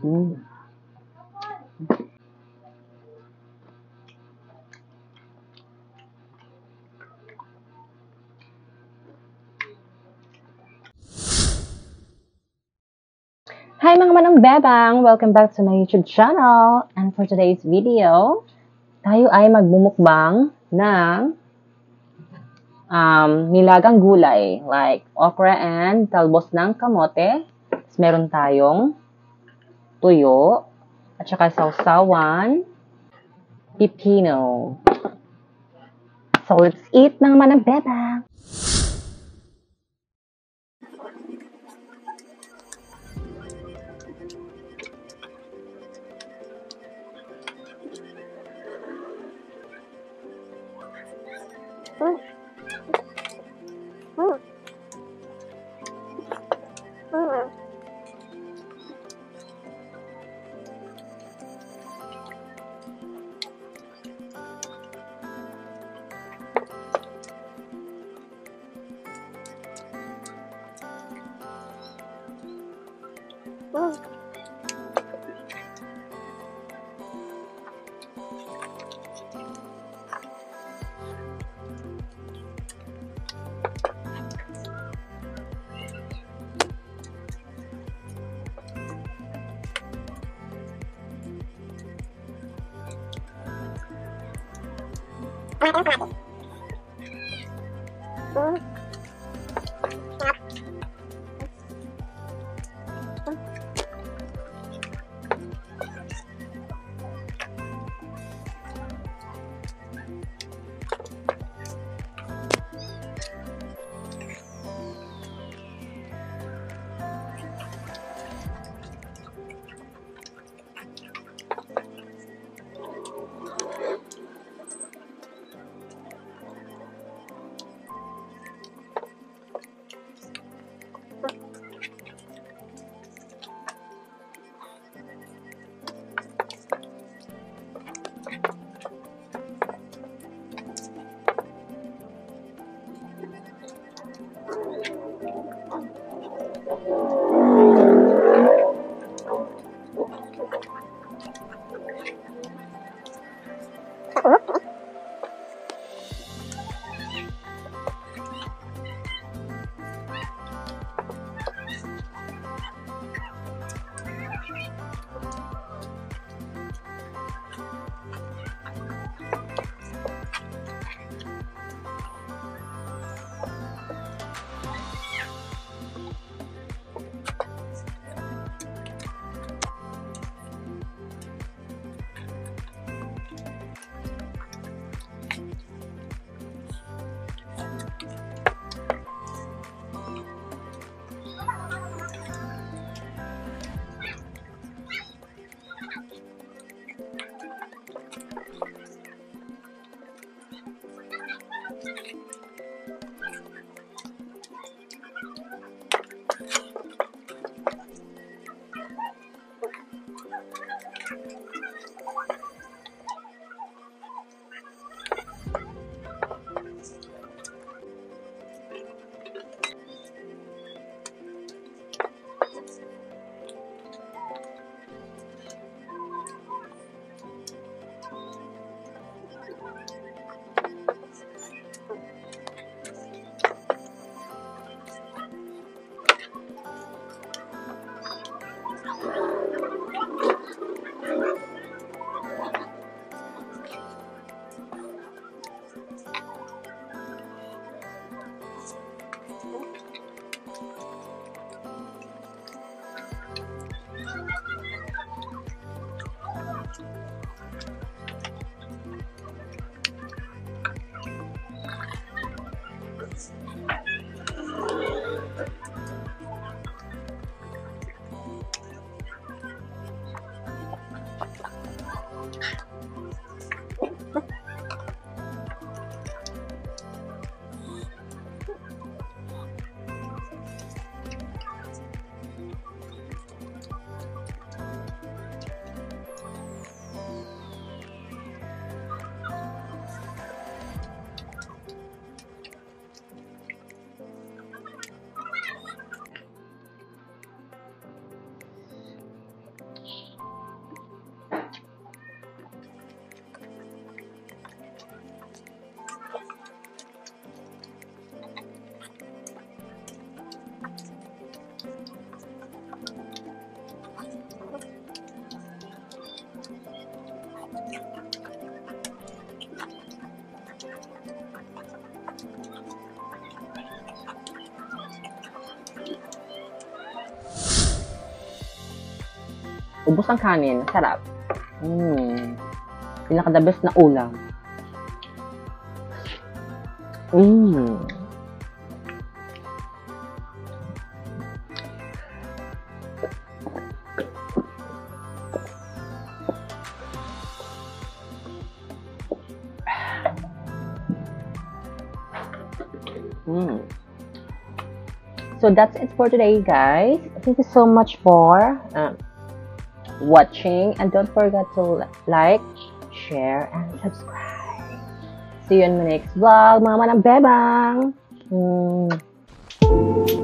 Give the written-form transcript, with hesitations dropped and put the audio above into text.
Mm. Hi mga manong bebang! Welcome back to my YouTube channel. And for today's video, tayo ay magmumukbang ng nilagang gulay like okra and talbos ng kamote. Tapos meron tayong tuyo at saka sausawan, pipino. So let's eat mga manong bebang! Ubos ang kanin. Sarap. Pinaka-the best na ulam. So that's it for today, guys. Thank you so much for watching, and don't forget to like, share, and subscribe. See you in my next vlog, mga manang bebang.